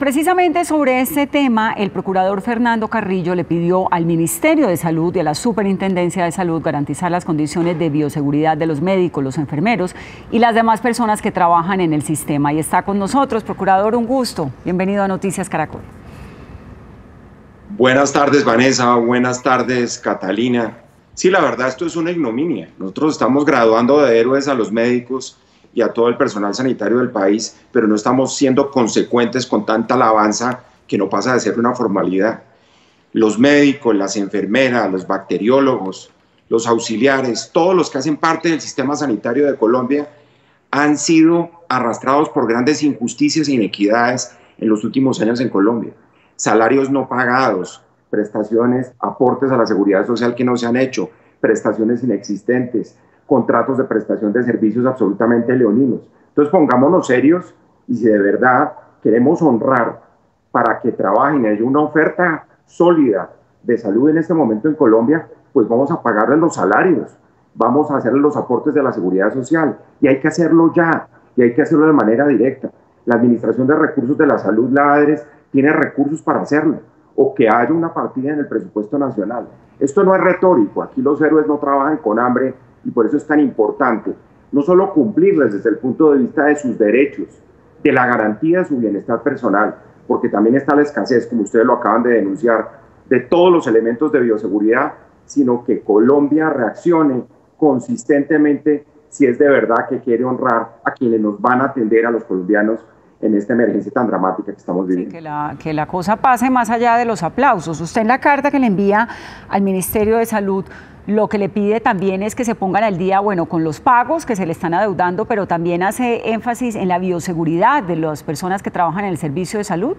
Precisamente sobre este tema, el procurador Fernando Carrillo le pidió al Ministerio de Salud y a la Superintendencia de Salud garantizar las condiciones de bioseguridad de los médicos, los enfermeros y las demás personas que trabajan en el sistema. Y está con nosotros, procurador, un gusto. Bienvenido a Noticias Caracol. Buenas tardes, Vanessa. Buenas tardes, Catalina. Sí, la verdad, esto es una ignominia. Nosotros estamos graduando de héroes a los médicos y a todo el personal sanitario del país, pero no estamos siendo consecuentes con tanta alabanza que no pasa de ser una formalidad. Los médicos, las enfermeras, los bacteriólogos, los auxiliares, todos los que hacen parte del sistema sanitario de Colombia han sido arrastrados por grandes injusticias e inequidades en los últimos años en Colombia. Salarios no pagados, prestaciones, aportes a la seguridad social que no se han hecho, prestaciones inexistentes, contratos de prestación de servicios absolutamente leoninos. Entonces pongámonos serios y si de verdad queremos honrar para que trabajen y haya una oferta sólida de salud en este momento en Colombia, pues vamos a pagarles los salarios, vamos a hacerles los aportes de la seguridad social y hay que hacerlo ya y hay que hacerlo de manera directa. La Administración de Recursos de la Salud, la ADRES, tiene recursos para hacerlo o que haya una partida en el presupuesto nacional. Esto no es retórico, aquí los héroes no trabajan con hambre y por eso es tan importante no solo cumplirles desde el punto de vista de sus derechos, de la garantía de su bienestar personal, porque también está la escasez, como ustedes lo acaban de denunciar, de todos los elementos de bioseguridad, sino que Colombia reaccione consistentemente si es de verdad que quiere honrar a quienes nos van a atender a los colombianos en esta emergencia tan dramática que estamos viviendo. Sí, que la cosa pase más allá de los aplausos. Usted en la carta que le envía al Ministerio de Salud, lo que le pide también es que se pongan al día, bueno, con los pagos que se le están adeudando, pero también hace énfasis en la bioseguridad de las personas que trabajan en el servicio de salud.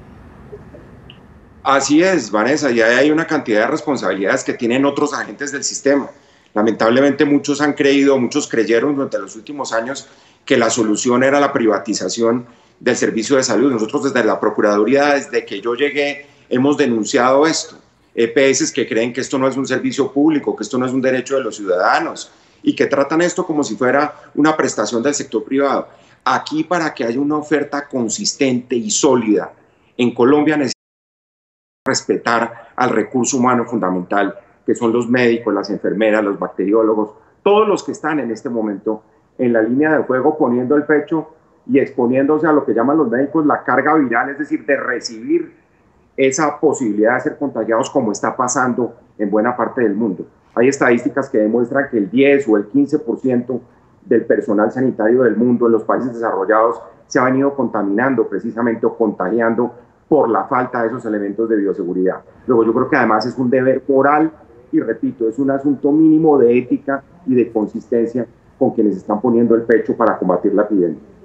Así es, Vanessa, y hay una cantidad de responsabilidades que tienen otros agentes del sistema. Lamentablemente muchos creyeron durante los últimos años que la solución era la privatización del servicio de salud. Nosotros desde la Procuraduría, desde que yo llegué, hemos denunciado esto. EPS que creen que esto no es un servicio público, que esto no es un derecho de los ciudadanos y que tratan esto como si fuera una prestación del sector privado. Aquí, para que haya una oferta consistente y sólida en Colombia, necesitamos respetar al recurso humano fundamental, que son los médicos, las enfermeras, los bacteriólogos, todos los que están en este momento en la línea de fuego poniendo el pecho y exponiéndose a lo que llaman los médicos la carga viral, es decir, de recibir esa posibilidad de ser contagiados como está pasando en buena parte del mundo. Hay estadísticas que demuestran que el 10 o el 15% del personal sanitario del mundo en los países desarrollados se ha venido contaminando precisamente o contagiando por la falta de esos elementos de bioseguridad. Luego yo creo que además es un deber moral y repito, es un asunto mínimo de ética y de consistencia con quienes están poniendo el pecho para combatir la epidemia.